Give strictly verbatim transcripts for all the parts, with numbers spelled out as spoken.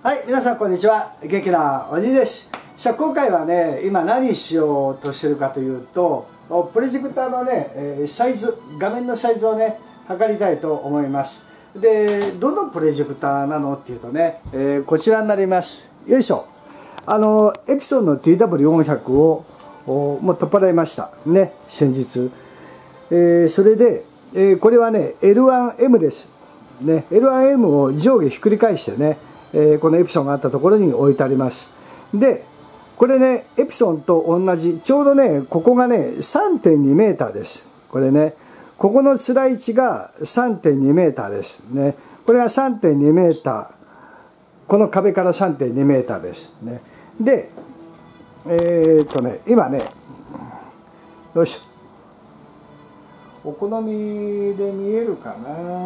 はい、皆さんこんにちは。元気なおじいです。さあ、今回はね、今何しようとしてるかというと、プロジェクターのね、サイズ、画面のサイズをね、測りたいと思います。で、どのプロジェクターなのっていうとね、えー、こちらになります。よいしょ。あの、エプソンの ティーダブリューよんひゃく をもう取っ払いました。ね、先日。えー、それで、えー、これはね、エルワンエム です。ね、エルワンエム を上下ひっくり返してね、えー、このエプソンがあったところに置いてあります。で、これね、エプソンと同じ、ちょうどね、ここがね、さんてんにメーターです。これね、ここのつらい位置が さんてんにメーターですね。これが さんてんにメーター。この壁から さんてんにメーターですね。で、えー、っとね、今ね、よいしょ。お好みで見えるかな、うん、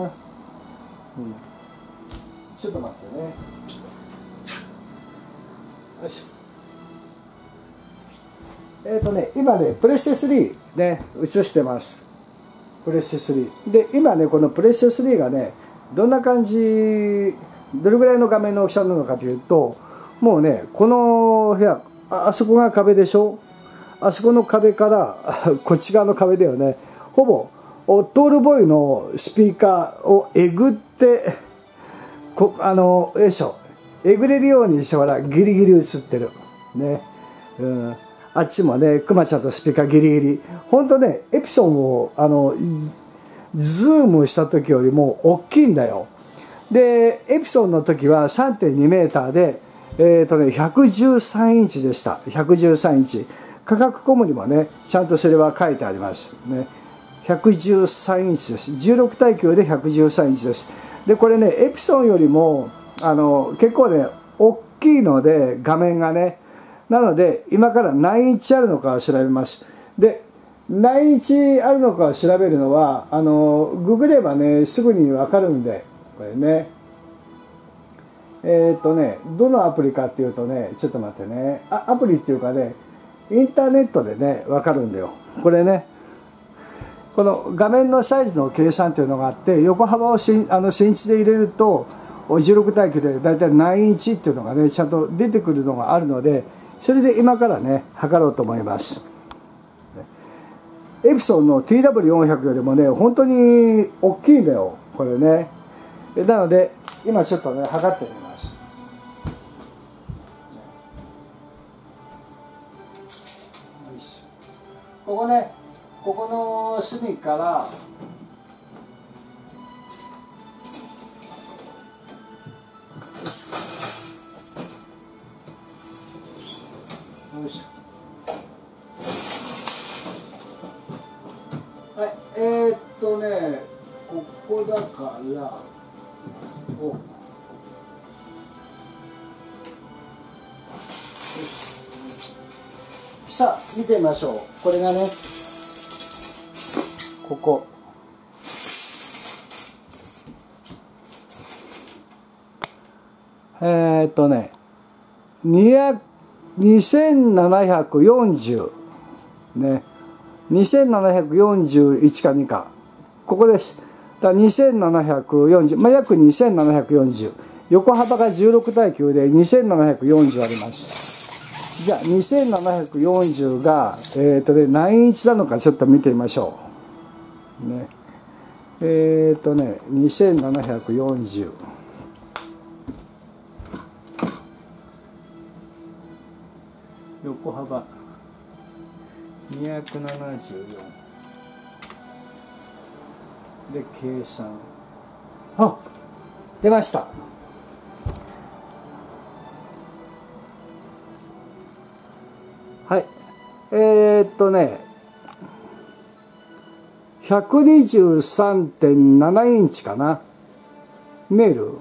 ちょっと待ってね。よいしょ。えっ、ー、とね、今ね、プレステスリーね、映してます。プレステスリー。で、今ね、このプレステスリーがね、どんな感じ、どれぐらいの画面の大きさなのかというと、もうね、この部屋、あ, あそこが壁でしょ。あそこの壁からこっち側の壁だよね。ほぼトールボーイのスピーカーをえぐってこあのよいしょえぐれるようにしてほらギリギリ映ってるね、うん、あっちもねクマちゃんとスピーカーギリギリほんとねエプソンをあのズームした時よりも大きいんだよ。でエプソンの時は さんてんにメーターでえーとねひゃくじゅうさんインチでした。ひゃくじゅうさんインチ価格コムにもねちゃんとそれは書いてありますね。ひゃくじゅうさんインチです。じゅうろく対きゅうでひゃくじゅうさんインチです。でこれねエプソンよりもあの結構ね大きいので画面がね、なので今から何インチあるのかを調べます。で何インチあるのかを調べるのはあのググればねすぐに分かるんで、これねえっとねどのアプリかっていうとね、ちょっと待ってね、あアプリっていうかねインターネットでね分かるんだよ。これねこの画面のサイズの計算というのがあって、横幅をしあのセンチで入れるとじゅうろく対きゅうでだいたい何インチっていうのがねちゃんと出てくるのがあるので、それで今からね測ろうと思います。エプソンの ティーダブリューよんひゃく よりもね本当に大きいんだよこれね。なので今ちょっとね測ってみます。ここね、ここの隅からよいしょ。はい、えー、っとねここだからおさあ見てみましょう。これがねここえー、っとねにせんななひゃくよんじゅうねにせんななひゃくよんじゅういちかにかここです。だにせんななひゃくよんじゅう、まあ、約にせんななひゃくよんじゅう、横幅がじゅうろく対きゅうでにせんななひゃくよんじゅうあります。じゃあにせんななひゃくよんじゅうが、えーとね、何インチなのかちょっと見てみましょう、ね、えっ、ー、とねにせんななひゃくよんじゅう横幅にひゃくななじゅうよんで計算、あ出ました。はいえー、っとね ひゃくにじゅうさんてんなな インチかな。見える？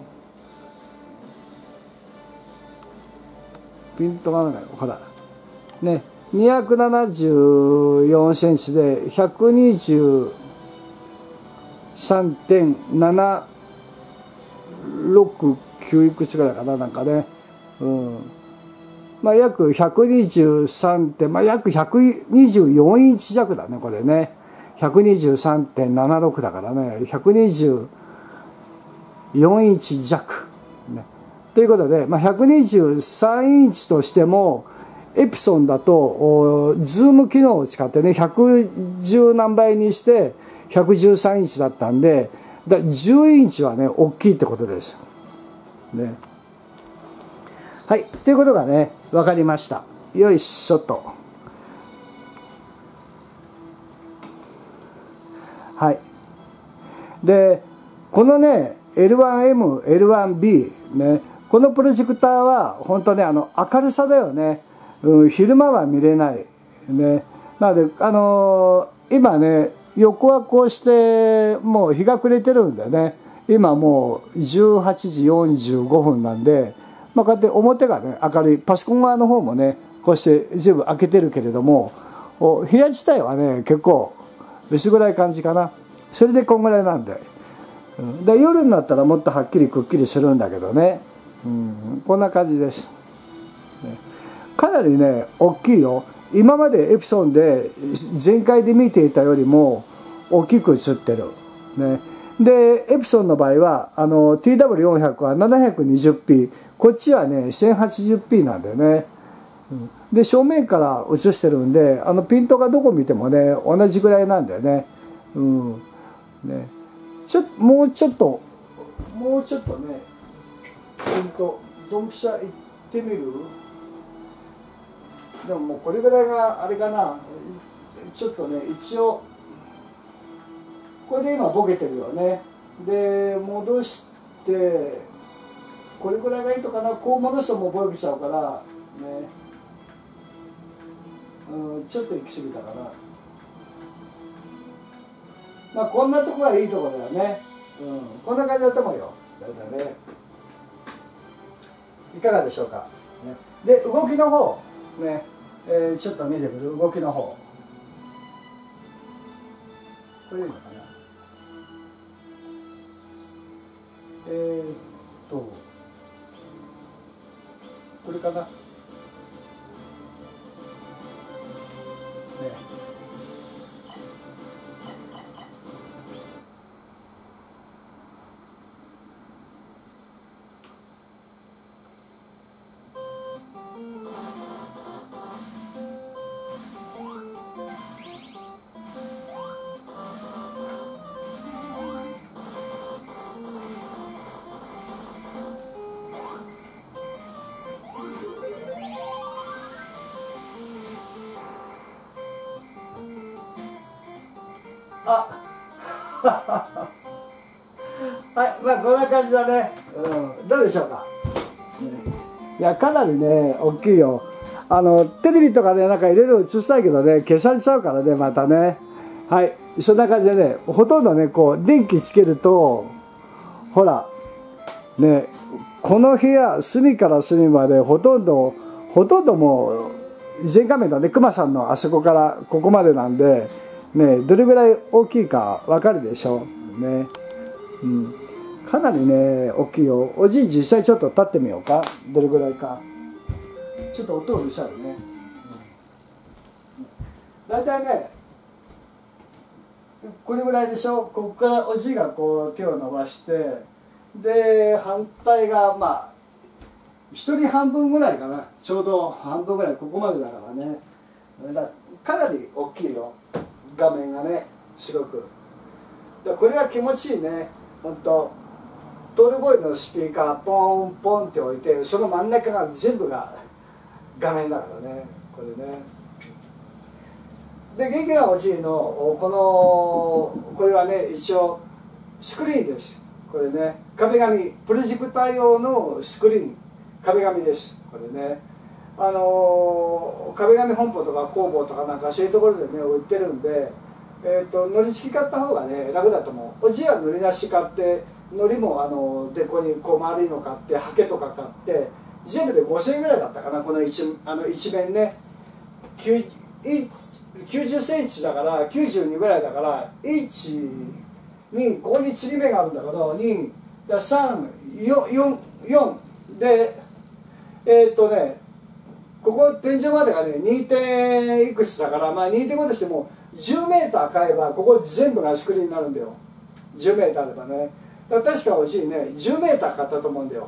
ピントが合わない。ほらねにひゃくななじゅうよんセンチで ひゃくにじゅうさんてんななろくきゅう いくつぐらいかな、なんかね、うんまあ、約ひゃくにじゅうさんてん、まあ、約ひゃくにじゅうよんインチ弱だねこれね。ひゃくにじゅうさんてんななろくだからねひゃくにじゅうよんインチ弱、ね、 ということで、まあ、ひゃくにじゅうさんインチとしてもエプソンだとズーム機能を使ってねひゃくじゅう何倍にしてひゃくじゅうさんインチだったんで、だじゅうインチはね大きいってことです、ね、はいということがね分かりました。よいしょと。はい。でこのね エルワンエム、エルワンビー ね、このプロジェクターは本当ねあの明るさだよね、うん、昼間は見れないね。なのであのー、今ね横はこうしてもう日が暮れてるんでね、今もうじゅうはちじよんじゅうごふんなんで、まあ、こうやって表がね明るい、パソコン側の方もねこうして全部開けてるけれども、部屋自体はね結構薄暗い感じかな。それでこんぐらいなんで、うん、で夜になったらもっとはっきりくっきりするんだけどね、うん、こんな感じです、ね、かなりね大きいよ。今までエプソンで全開で見ていたよりも大きく映ってる、ね、でエプソンの場合はあの ティーダブリューよんひゃく は ななひゃくにじゅうピー、 こっちはね せんはちじゅうピー なんだよね。で正面から映してるんであのピントがどこ見てもね同じぐらいなんだよね。うんね、ちょもうちょっともうちょっとねピントドンピシャいってみる。でももうこれぐらいがあれかな。ちょっとね一応これで今ボケてるよね。で戻してこれぐらいがいいとかな。こう戻してもボケちゃうからね、うん、ちょっと行き過ぎたかな。まあこんなとこがいいところだよね、うん、こんな感じだと思うよ。だいたいねいかがでしょうか、ね、で動きの方ね、えー、ちょっと見てくる動きの方、これいいのかな。えー、っとこれかな、ね、あはいまあこんな感じだね、うん、どうでしょうか。いやかなりね大きいよ。あのテレビとかねなんかいろいろ映したいけどね消されちゃうからねまたね。はいそんな感じでねほとんどねこう電気つけるとほらねこの部屋隅から隅までほとんどほとんどもう全画面だね。クマさんのあそこからここまでなんでねどれぐらい大きいかわかるでしょうね、うん、かなりね大きいよ。おじい実際ちょっと立ってみようか。どれぐらいかちょっと音うるさいね、うん、だいたいねこれぐらいでしょ。ここからおじいがこう手を伸ばしてで反対がまあ一人半分ぐらいかな。ちょうど半分ぐらいここまでだからね。だかなり大きいよ画面がね白く。だこれが気持ちいいね。ほんとトールボーイのスピーカーポンポンって置いてその真ん中が全部が画面だからねこれね。で元気なおじいのこのこれはね一応スクリーンです。これね壁紙プロジェクター用のスクリーン壁紙です。これねあのー、壁紙本舗とか工房とかなんかそういうところでね売ってるんで、えーと、のり付き買った方がね楽だと思う。おじいはのりなし買ってのりもあのでこにこう丸いの買ってハケとか買って全部でごせんえんぐらいだったかな。この 一, あの一面ねきゅうじゅっセンチだからきゅうじゅうにぐらいだからいちにここに継ぎ目があるんだけどにさんよんよんでえー、っとねここ天井までがね に. 点いくつだからまあ にてんご としてもじゅうメーター買えばここ全部がスクリーンになるんだよ。じゅうメーターあればね。だから確かおじいねじゅうメーター買ったと思うんだよこ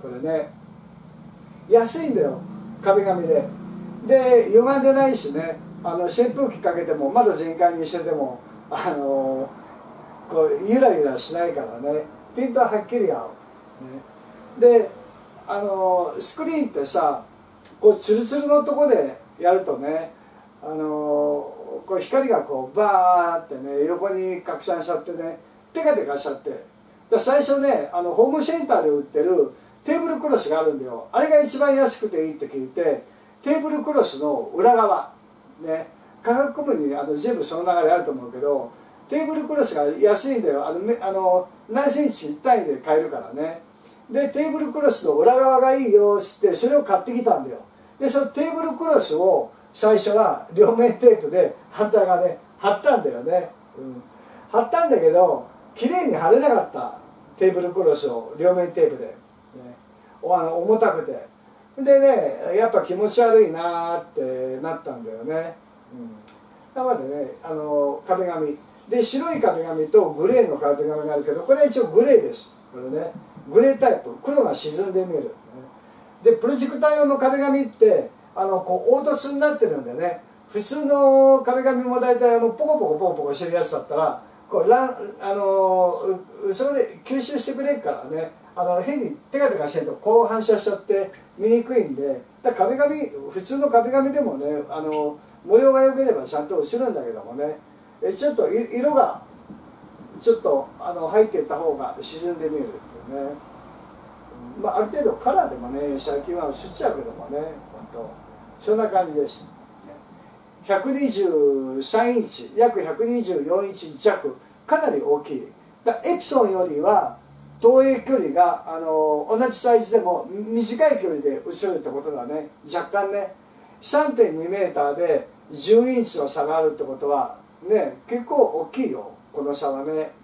これね。安いんだよ、壁紙で。で歪んでないしね、あの扇風機かけても窓全開にしててもあのこうゆらゆらしないからね、ピントははっきり合う、ね、であのスクリーンってさ、こうツルツルのとこでやるとね、あのこう光がこうバーってね横に拡散しちゃってね、テカテカしちゃって、で最初ね、あのホームセンターで売ってるテーブルクロスがあるんだよ。あれが一番安くていいって聞いて、テーブルクロスの裏側ね、科学部にあの全部その流れあると思うけど、テーブルクロスが安いんだよ。あのあの何センチ単位で買えるからね。でテーブルクロスの裏側がいいよっつってそれを買ってきたんだよ。でそのテーブルクロスを最初は両面テープで反対側ね貼ったんだよね、うん、貼ったんだけど綺麗に貼れなかった。テーブルクロスを両面テープで、ね、あの重たくて、でねやっぱ気持ち悪いなーってなったんだよね、うん、なのでね、あの壁紙で白い壁紙とグレーの壁紙があるけど、これは一応グレーです。これねグレータイプ、黒が沈んで見える、ね、でプロジェクター用の壁紙ってあのこう凹凸になってるんでね、普通の壁紙も大体あのポコポコポコポコしてるやつだったらこうランあのそれで吸収してくれるからね、あの変にテカテカしてるとこう反射しちゃって見にくいんで、だ壁紙普通の壁紙でもね、あの模様が良ければちゃんと映るんだけどもね、えちょっと色がちょっとあの入っていった方が沈んで見えるっていうね、まあ、ある程度カラーでもね最近は映っちゃうけどもね、本当そんな感じです。ひゃくにじゅうさんインチ、約ひゃくにじゅうよんインチ弱、かなり大きい。だエプソンよりは投影距離があの同じサイズでも短い距離で映るってことだね、若干ね。さんてんにメーターでじゅうインチの差があるってことはね、結構大きいよ、この差はね。ね、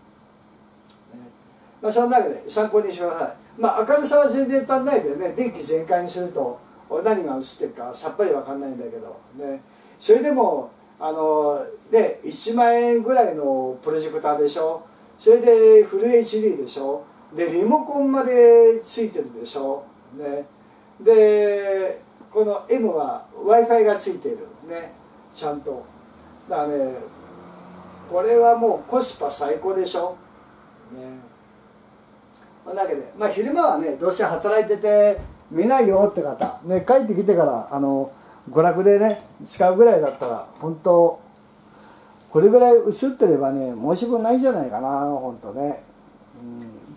まあ、その中で参考にしてください。まあ、明るさは全然足んないでね、電気全開にすると何が映ってるかさっぱり分かんないんだけどね。それでもあの、ね、いちまんえんぐらいのプロジェクターでしょ、それでフル エイチディー でしょ、でリモコンまでついてるでしょ、ね、でこの エム は ワイファイ がついてるね、ちゃんと。だからねこれはもうコスパ最高でしょ、ね。まあ、だけで、まあ、昼間はねどうせ働いてて見ないよって方、ね、帰ってきてからあの娯楽でね使うぐらいだったら本当これぐらい映ってればね申し分ないんじゃないかな、本当ね、うん、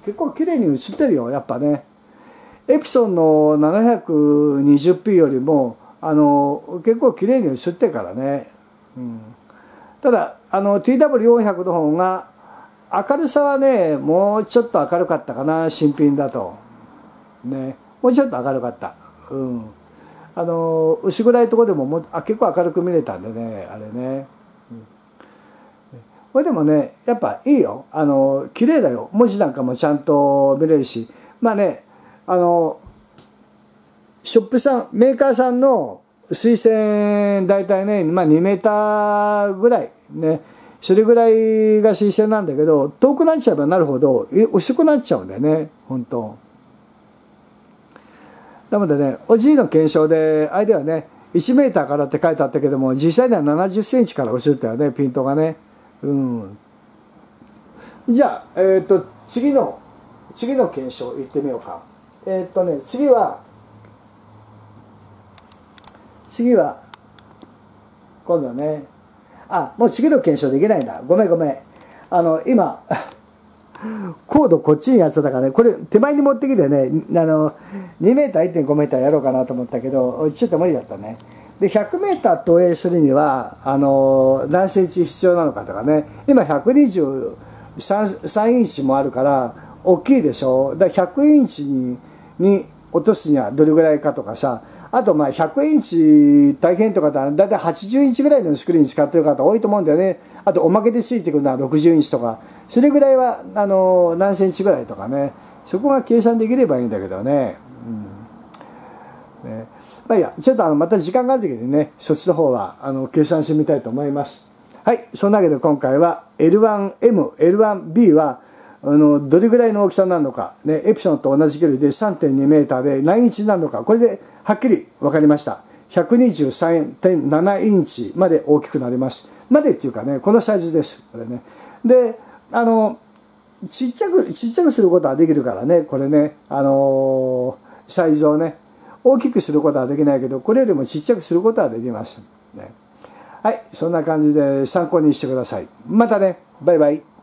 結構綺麗に映ってるよやっぱね。エプソンの ななひゃくにじゅうピー よりもあの結構綺麗に映ってるからね、うん、ただあの ティーダブリューよんひゃく の方が明るさはねもうちょっと明るかったかな、新品だとね、もうちょっと明るかった、うん、あの薄暗いとこでももあ結構明るく見れたんでね、あれね、うん、これでもねやっぱいいよ、あの綺麗だよ、文字なんかもちゃんと見れるし、まあねあのショップさんメーカーさんの水線大体ね、まあ、にメーターぐらいね、それぐらいが水線なんだけど、遠くなっちゃえばなるほど薄くなっちゃうんだよね、本当。なのでね、おじいの検証であれではねいちメーターからって書いてあったけども、実際にはななじゅっセンチから映ったよね、ピントがね、うん。じゃあ、えー、と次の次の検証いってみようか。えっ、ー、とね次は次は今度ね、あもう次の検証できないんだ、ごめんごめん、あの今コードこっちにやってたからね、これ手前に持ってきてね、あのにメーター いってんごメーターやろうかなと思ったけどちょっと無理だったね。でひゃくメーター投影するにはあの何センチ必要なのかとかね、今ひゃくにじゅうさんインチもあるから大きいでしょ、だからひゃくインチにに落とすにはどれぐらいかとかさ、あとまあひゃくインチ大変とかだだいたいはちじゅうインチぐらいのスクリーン使ってる方多いと思うんだよね。あとおまけでついてくるのはろくじゅうインチとか、それぐらいはあの何センチぐらいとかね、そこが計算できればいいんだけどね、うんね、まあいいや、ちょっとあのまた時間がある時にねそっちの方はあの計算してみたいと思います。はい、そんなわけで今回は エルワンエム、エルワンビー はあのどれぐらいの大きさになるのか、ね、エプションと同じ距離で さんてんにメーターで何インチになるのか、これではっきり分かりました。ひゃくにじゅうさんてんななインチまで大きくなります。までっていうかね、このサイズです。これね。で、あの、ちっちゃく、ちっちゃくすることはできるからね、これね、あのー、サイズをね、大きくすることはできないけど、これよりもちっちゃくすることはできます。ね、はい、そんな感じで参考にしてください。またね、バイバイ。